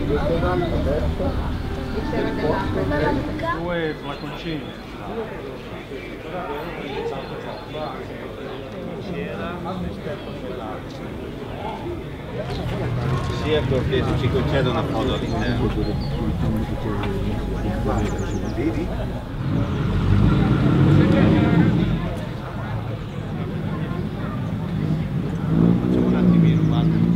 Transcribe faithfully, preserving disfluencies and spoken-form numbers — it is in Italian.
Due flaconcini. Sia cortese, ci conceda una foto all'interno. Vedi? Facciamo un attimino, guarda.